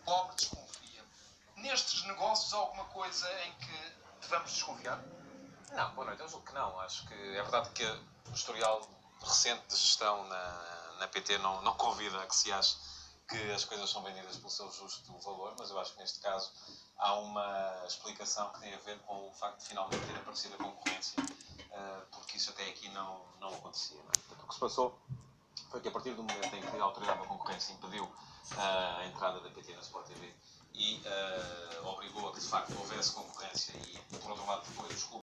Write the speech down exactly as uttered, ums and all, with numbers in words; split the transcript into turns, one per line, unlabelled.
pobre desconfia. Nestes negócios há alguma coisa em que devamos desconfiar?
Não, boa noite. Eu julgo que não. Acho que é verdade que o historial recente de gestão na, na P T não, não convida a que se ache que as coisas são vendidas pelo seu justo valor, mas eu acho que neste caso há uma explicação que tem a ver com o facto de finalmente ter aparecido a concorrência, porque isso até aqui não, não acontecia. Não é? Portanto, o que se passou foi que a partir do momento em que a Autoridade da Concorrência impediu a entrada da P T na Sport T V e uh, obrigou a que de facto houvesse concorrência e, por outro lado, depois os clubes